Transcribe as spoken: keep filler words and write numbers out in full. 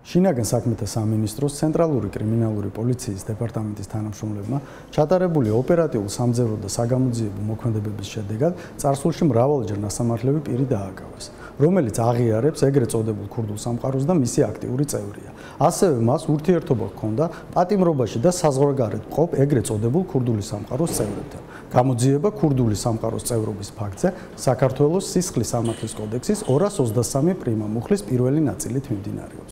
შინაგან საქმეთა სამინისტროს ცენტრალური კრიმინალური პოლიციის დეპარტამენტის თანამშრომლებმა ჩატარებული ოპერატიულ სამძებრო და საგამოძიებო მოქმედებების შედეგად წარსულში მრავალჯერ ნასამართლები პირი დააკავეს, რომელიც აღიარებს ეგრეთ წოდებულ ქურდულ სამყაროს და მისი აქტიური წევრია. ასევე მას ურთიერთობა ჰქონდა პატიმრობაში და საზღვარგარეთ მყოფ ეგრეთ წოდებულ ქურდული სამყაროს წევრებთან. გამოძიება ქურდული სამყაროს წევრობის ფაქტზე საქართველოს სისხლის სამართლის კოდექსის ორას ოცდასამი პრიმა მუხლის პირველი ნაწილით მიმდინარეობს.